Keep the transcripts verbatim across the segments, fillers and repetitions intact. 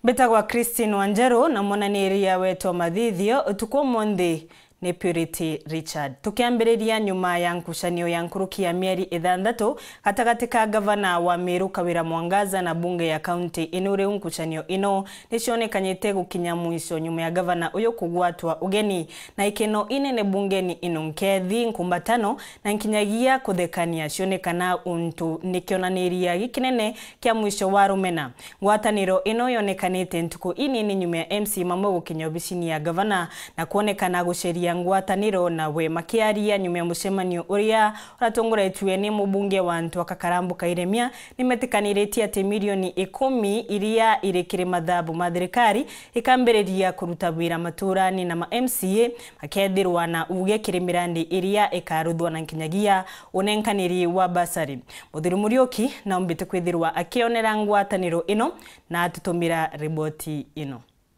Betagwa Christine Wanjero na mwananiria wetu mathithio tuko monde ni Purity Richard. Tukiambiriria nyuma ya nkushanio ya nkuruki ya mieri ithandatu gatagati ka gavana wa Meru Kawira Mwangaza na bunge ya county inure nkushanio ino nicionekanyite gukinya mwisho nyuma ya gavana uyo kugwatwa ugeni na ikeno inene bungeni ino nkethi nkumbatano na nkinyagia kuthekania cionekana untu nikionaniria gikinene kia mwisho wa rumena. Ngwataniro ino yonekanite ntuku inini nyuma ya M C mamwe gukinya obisini ya gavana na kuonekana guceria ngwataniro na we makiaria nyuma ya mucemanio uria uratongoretwe ni mubunge wa Ndwaa Kakarambu Kairemia nimetikaniretie ati milioni ikumi iria irekire mathabu ma thirikari ikambiriria kuruta wira maturani na ma M C A makethirwa na uge kirimirandi iria ikaruthwa na nkinyagia unenkaniri wa basari. Muthiru Murioki na umbite kwithirwa akionera ngwataniro ino na atutumira riboti ino.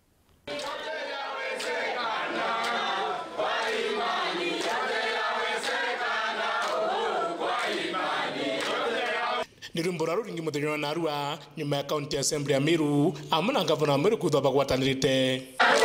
Nirumbura ruringi muthenya na Arua nyuma ya county assembly ya Meru amana gavana wa Meru kuthoba gwatanirite.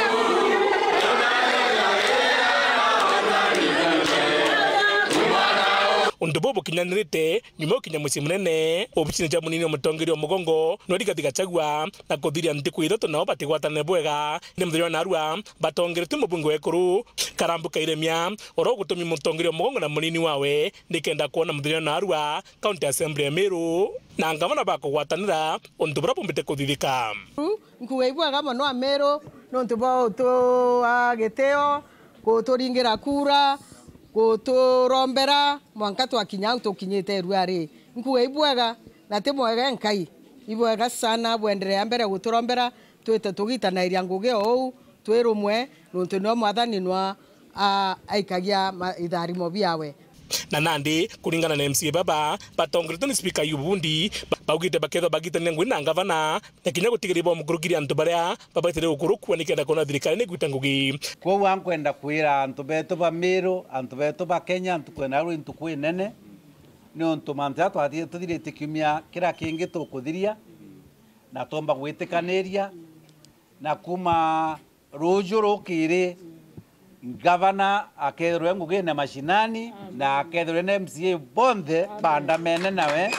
Undubobo kinyanirite nyuma ukinya muci munene obicine ja munini omutongeri omugongo nori gatigachagwa na kuthiria ntiku ithoto nao batigwatane bwega ni muthenya na Arua batongerete mubunge wekuru Karambu Kairemia oro gutumi mutongeri omugongo na munini wawe nikenda kuona muthenya na Arua county assembly ya Meru na ngavana bakugwatanira undubura bombete kuthithika nkuweibwaga mono a Meru no ntubo to ageteo kuturingira kura kuturombera mwanka twakinya tukinyite ruari nkuweibwaga na timwega nkai ibwaga sana bwenderea mbere guturombera twete tugitana iria ngugi ou twirumwe nuntu no mwathani nwa aikagia itharimo biawe na nandi kuringana na M C A baba batongerete ni speaker yubundi baugite baketho bagite ne ngwina ngavana na kinya gutigiriba mukurukiri antu baria baba itere gukurukwa nikenda kona thirikari ni gwita ngugi ko wankwenda kwira antu beto ba Meru antu beto ba Kenya antu kwena ru intu kwinene ni ontu mantya twathie tuthirite kiumia kira kingi tukuthiria na tomba gwitikaniria na kuma rujuru kiri gavana akethirwe ngugi na mashinani na akethirwe na M C A bonthe bandamene nawe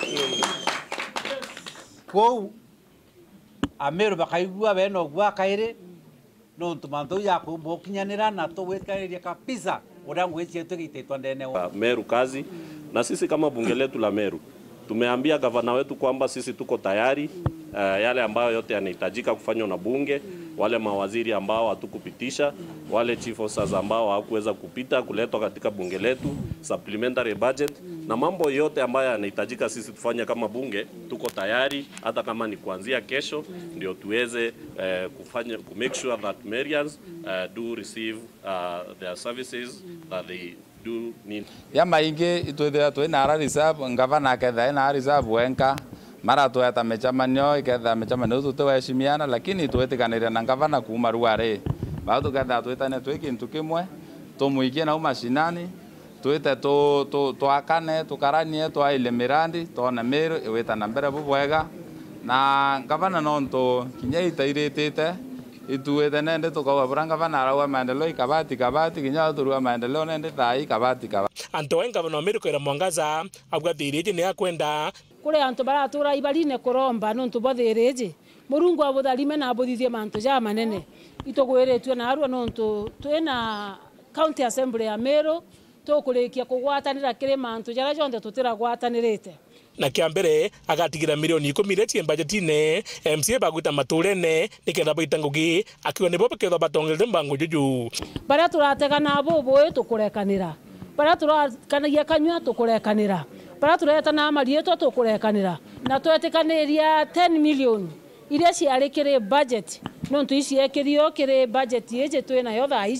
ko Ameru bakaigua beno gwa kaire no ntumanto ya kumbokinyanira na to wetaniria kabisa urangu eche tugitetwa ndene wa Meru kazi na sisi kama bunge letu la Meru tumeambia gavana wetu kwamba sisi tuko tayari uh, yale ambayo yote yanahitajika kufanywa na bunge, wale mawaziri ambao hatukupitisha, wale chief officers ambao hawakuweza kupita kuletwa katika bunge letu, supplementary budget na mambo yote ambayo yanahitajika sisi tufanye kama bunge, tuko tayari hata kama ni kuanzia kesho ndio tuweze uh, kufanya ku make sure that Marians uh, do receive uh, their services that they do need. Ya maingi itwethia twina ara reserve ngavana ketha ina reserve wenka mara tweta mechamanyo iketha mechamanyo tutweshimiana lakini twetikanire na ngavana kuma ruare ba tuketha twetane twikintu kimwe tumuikie na umashinani twete to to twakane tukaranie twaile mirandi tona Meru iweta na mbere bubwega na ngavana nonto kinya itairitite ituwete nende tukawa buranga bana arawa maendeleo ikabati kabati kinya turua maendeleo nende thai kabati kabati anto enga bano Meru Kawira Mwangaza abwathirije ni akwenda kure anto baratura ibarine kuromba nonto bothirije murungu abutharime na abuthithie manto ja manene itogwiretwe na Arua nonto twina county assembly ya Meru tukurikia kugwatanira kire manto jara jonde tutira gwatanirite na kiambere agatigira milioni ikumi retie budgetine M C A bagwita maturene nikenda baita ngugi akiwa nibo beketho batongerete mbango juju bara turatega na bobo tukurekanira bara turakanagia kanywa tukurekanira bara tureta na marieto tukurekanira na twetikaniria ten million iria ciarikire budget nontu ici ekirio kire budget yeje twina yo thaa ici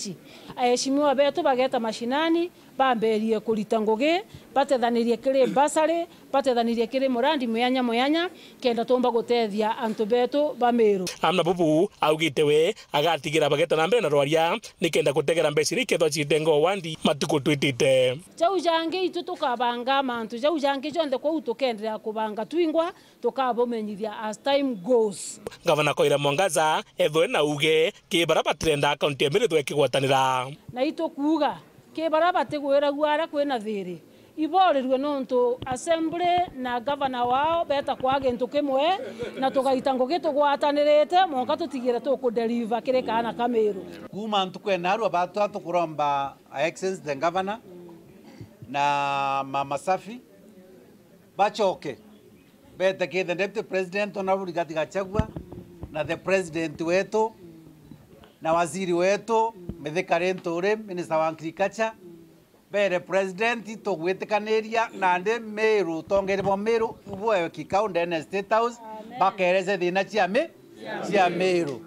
aheshimiwa betu bageta mashinani bamberie kurita ngugi batethanirie kiri basari batethanirie kiri murandi muyanya muyanya kenda tomba gutethia antu betu bamiru amna bubu augite we agatigira bageta na mbere na rwaria nikenda gutegera mbeciri ketho citengo wandi matuko twitite jau jange itu tukabanga mantu jau jange jonde ko tukendera kubanga twingwa tukabomenyithia as time goes. Gavana Kawira Mwangaza ethwe na uge kibara batrenda akaunti ya miritho ekigwatanira na ito kuuga kibara bategwera gwara kwena thiri iborirwe nonto assembly na gavana wao beta kwa gintu kimwe na tugaita ngugi tugwatanirite monka tutigira tukudeliver kire kana Kamiru kuma ntukwena arwa batu atukuromba excellence the governor na mama safi bachoke beta ke the deputy president honorable Gatigatagwa na the president wetu na waziri wetu Muthia Ntore minister wa agriculture bere president to gwitikanĩria na ndi Meru tongere bo Meru bwe kikao ndene state house bakereze thina cia mi cia Meru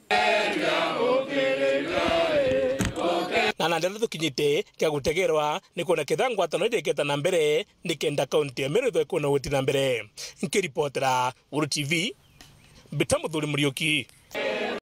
na nandela tukinyite kya gutegerwa ni kuona ketha ngwatano ndeketa na mbere nikenda kaunti ya Meru thwe kuona gutina mbere nkiripotera Uru T V Bitamuthuri Muriuki.